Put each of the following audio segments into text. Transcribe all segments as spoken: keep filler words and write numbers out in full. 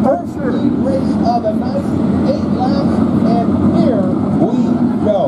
First heat race of the night, eight laps, and here we go.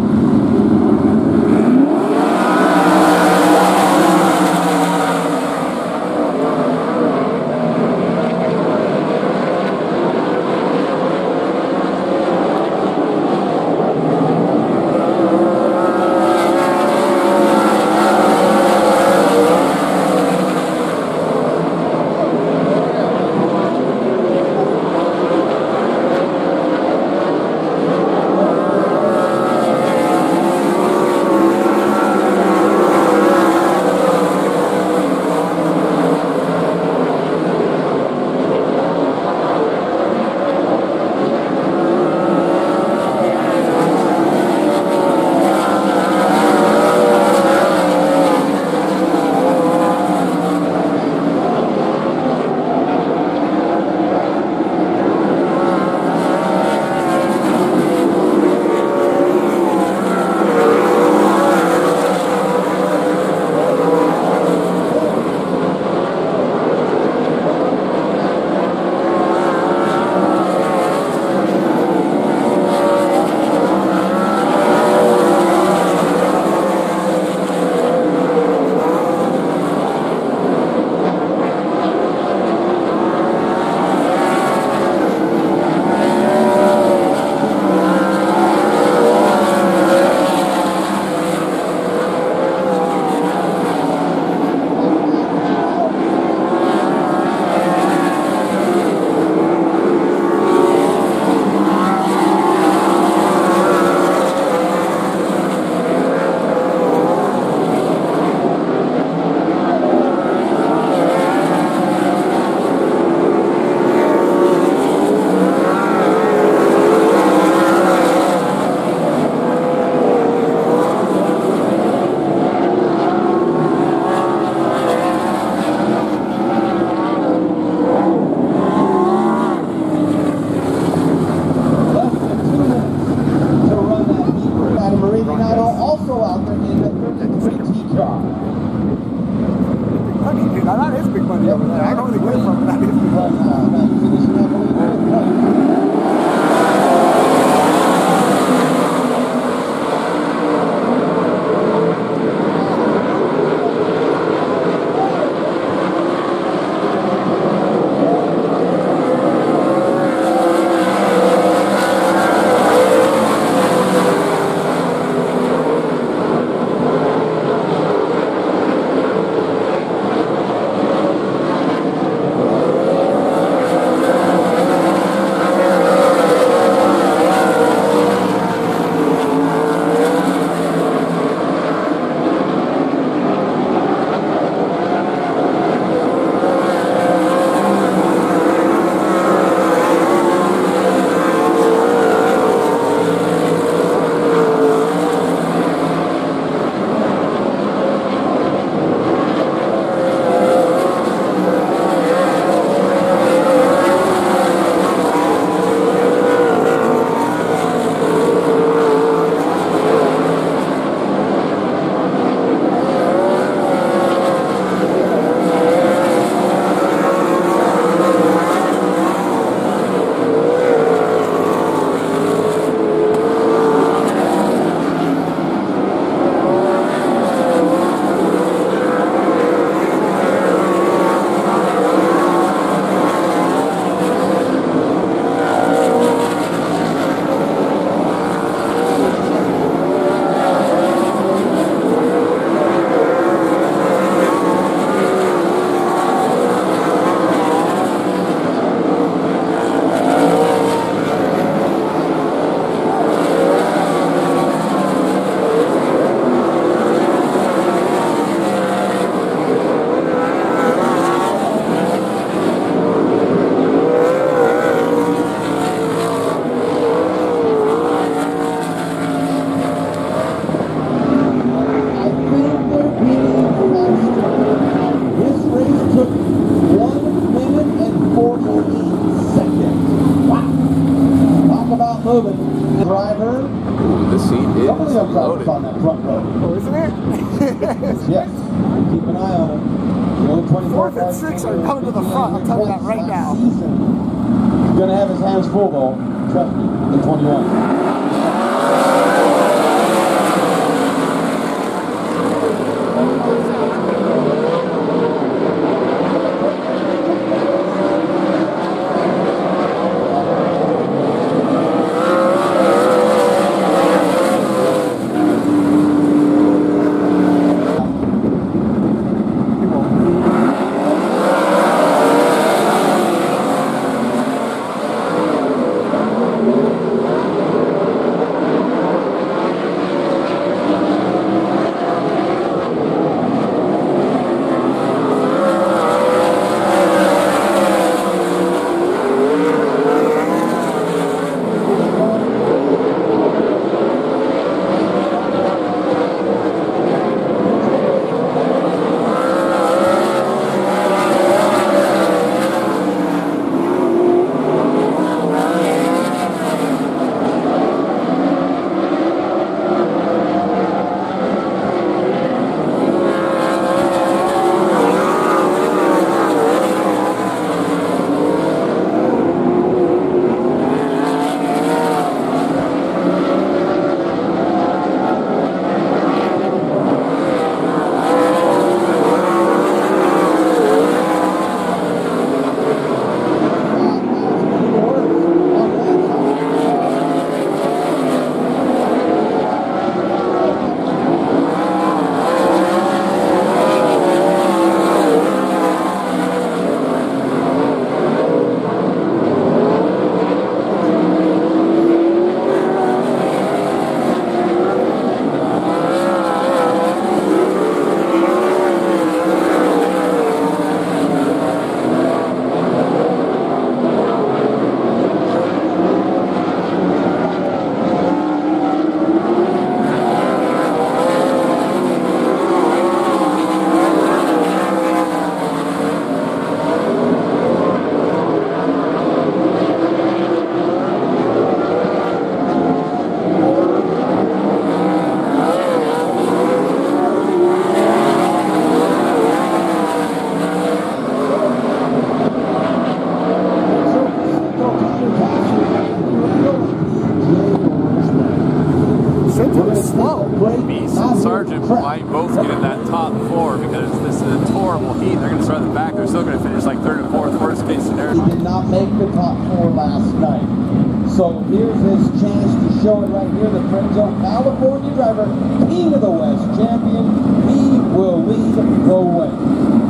Now that is big money over there. I don't really get it from, but that is big money. Moving. Driver. Ooh, the seat is loaded. On that front row. Oh, isn't it? Yes. Keep an eye on it. Fourth and six are coming to the front. I'll tell you that right now. He's going to have his hands full, though. Trust me, in twenty-one. Beast and Sargent might both get in that top four because this is a horrible heat. They're going to start at the back. They're still going to finish like third and fourth, worst case scenario. He did not make the top four last night. So here's his chance to show it right here. The Prinzo California driver, King of the West champion. He will lead the way.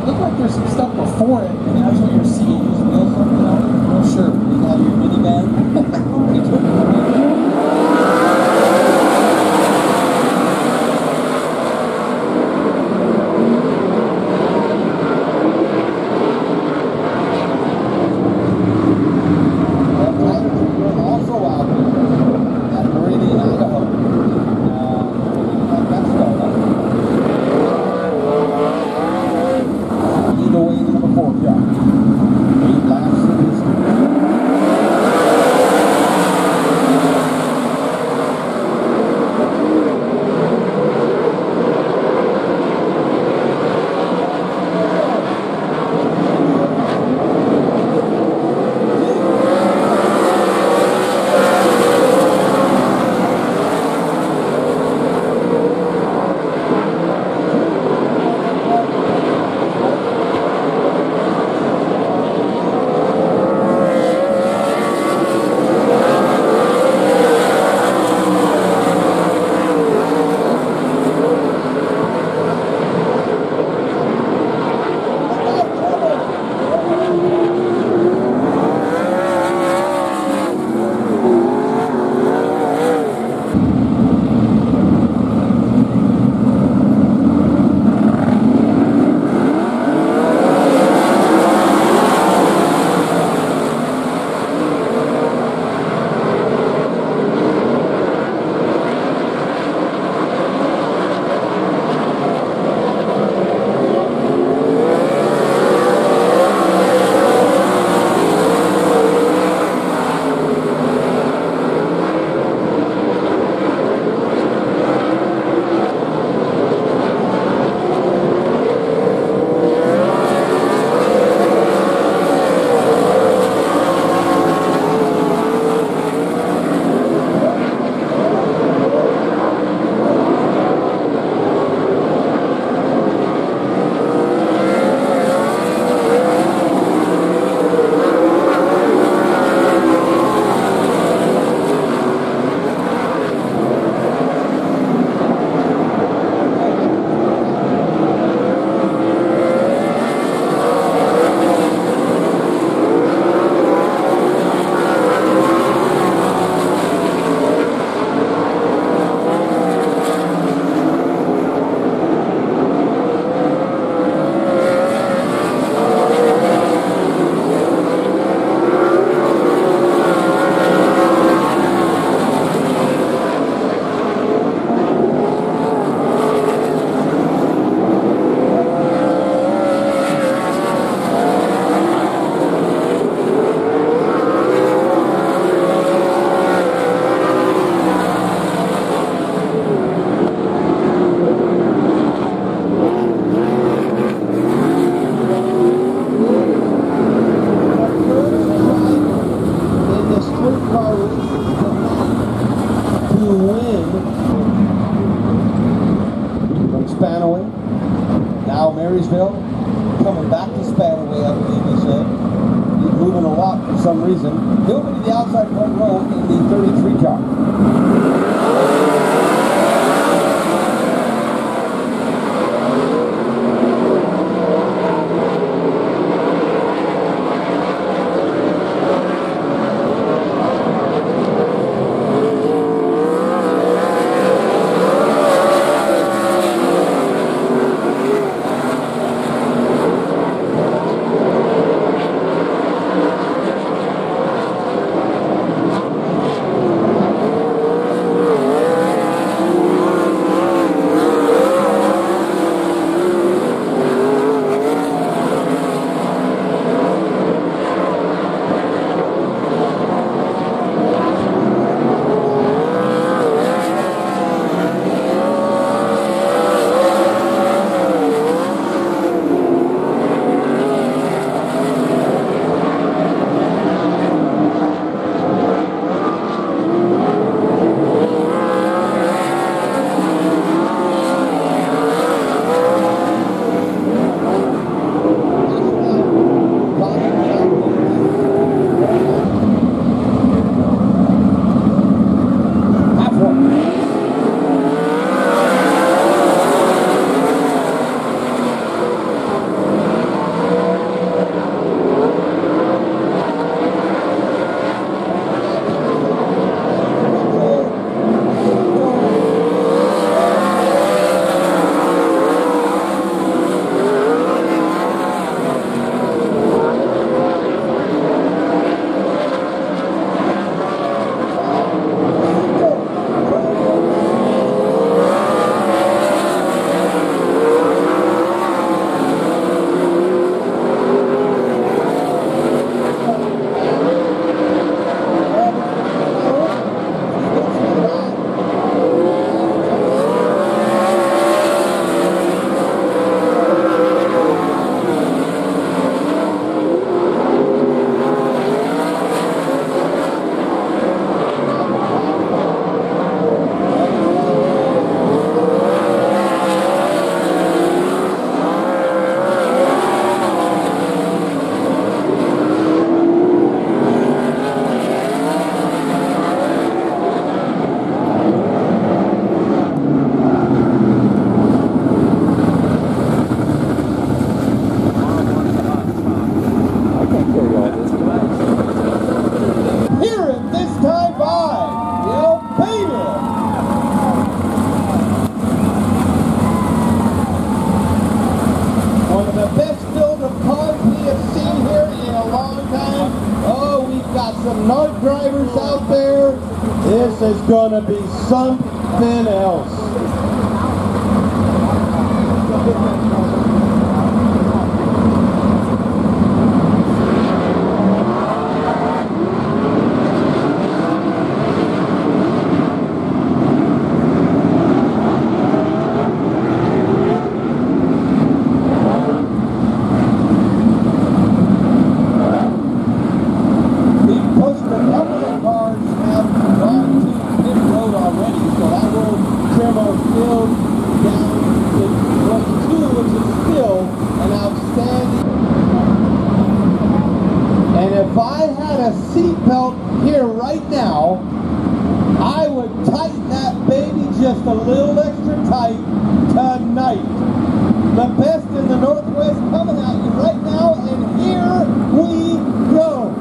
looked like there's some stuff before it, and that's what you're seeing. Is wheel something on it? Oh, sure. You have your minivan. You took it. Coming back to Spanaway, I believe he said. He's moving a lot for some reason. He'll be to the outside front row in the thirty-three car. drivers out there, this is gonna be something else. If I had a seatbelt here right now, I would tighten that baby just a little extra tight tonight. The best in the Northwest coming at you right now, and here we go.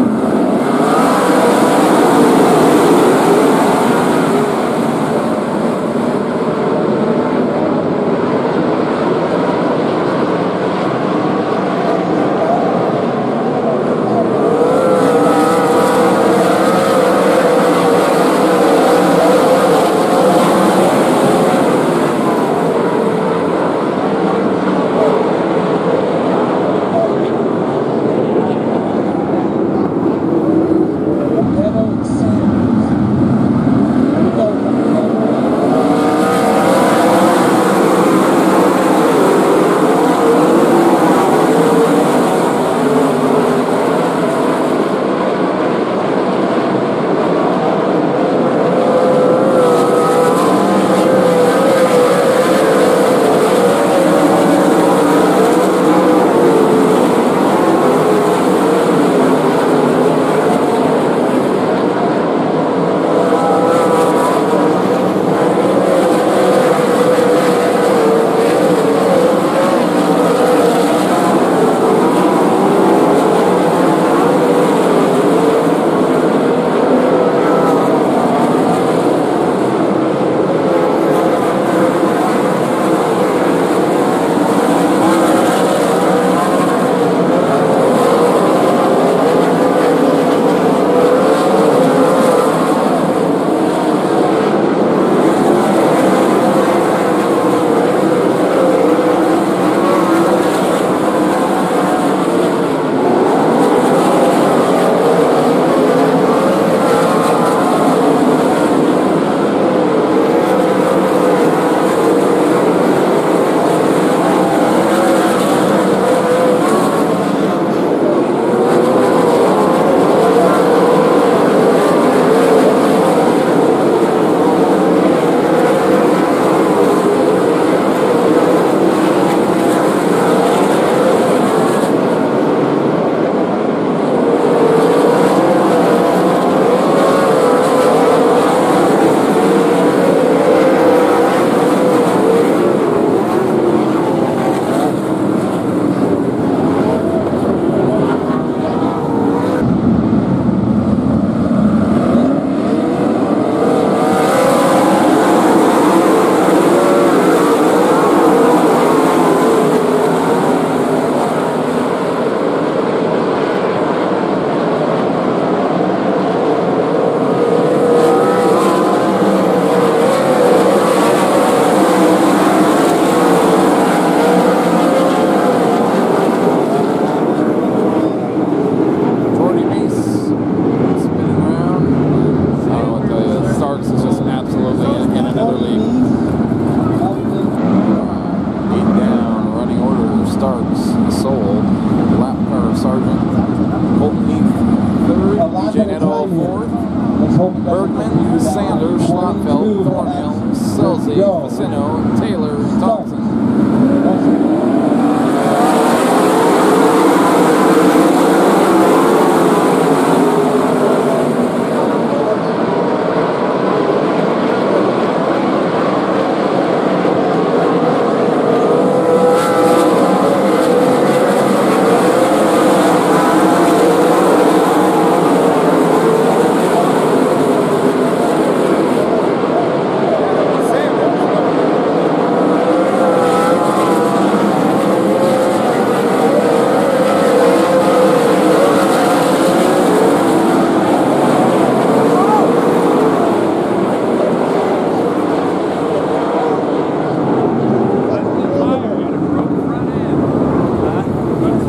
Bergman, Sanders, Schlotfeld, Thornhill, Selzy, Vicino, Taylor, Thompson.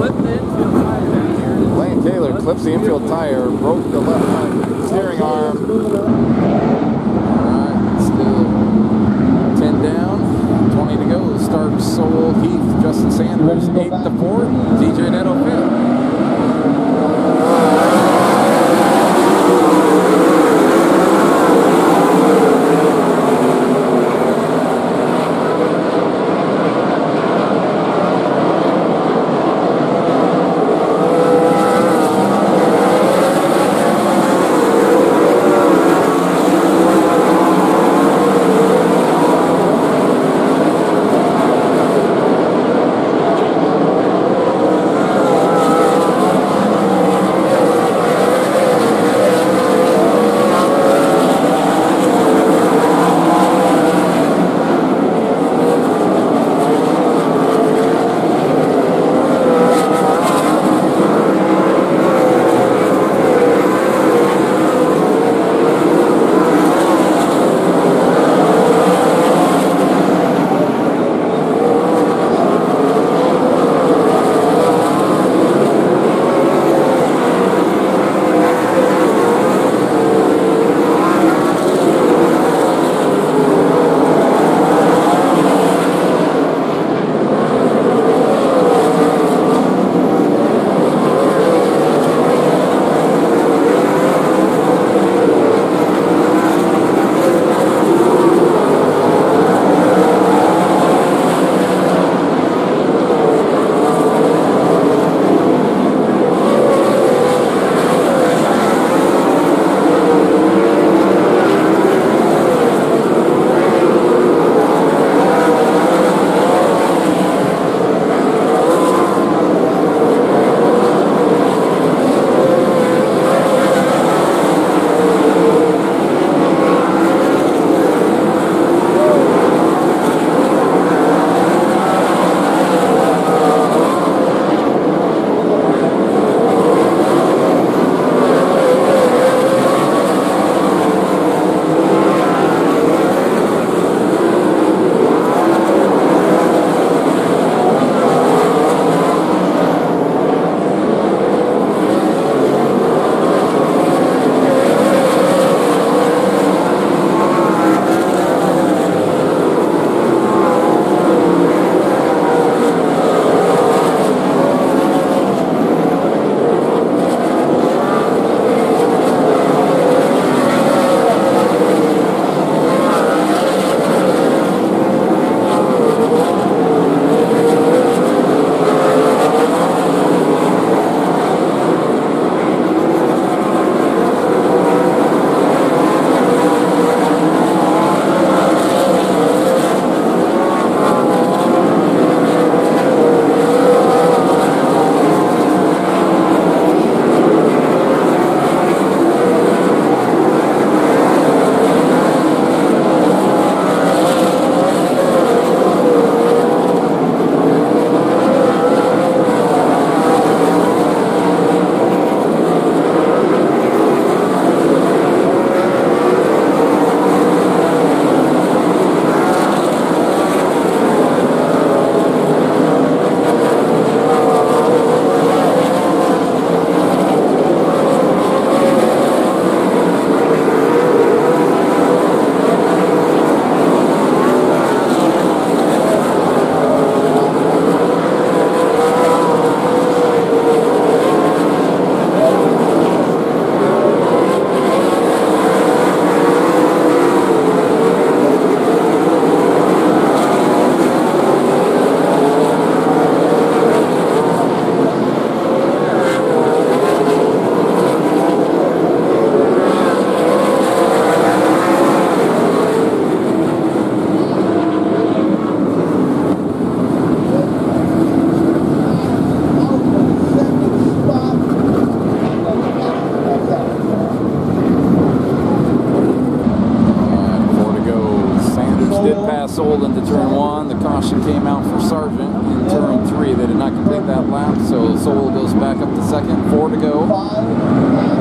clipped the infield tire down here. Lane Taylor clips the infield tire, broke the left front steering arm. Alright, still ten down, twenty to go. Start Soul, Heath, Justin Sanders, eight to four, T J Netto fifth. Sold into turn one. The caution came out for Sargent in turn three. They did not complete that lap, so Soul goes back up to second. Four to go.